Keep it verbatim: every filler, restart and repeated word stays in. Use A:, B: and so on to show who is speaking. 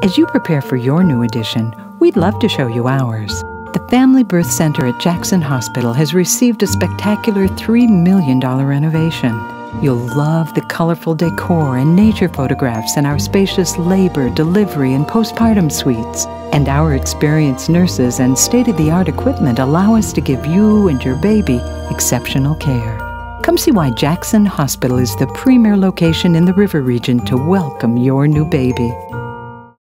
A: As you prepare for your new addition, we'd love to show you ours. The Family Birth Center at Jackson Hospital has received a spectacular three million dollars renovation. You'll love the colorful decor and nature photographs in our spacious labor, delivery, and postpartum suites. And our experienced nurses and state-of-the-art equipment allow us to give you and your baby exceptional care. Come see why Jackson Hospital is the premier location in the River region to welcome your new baby.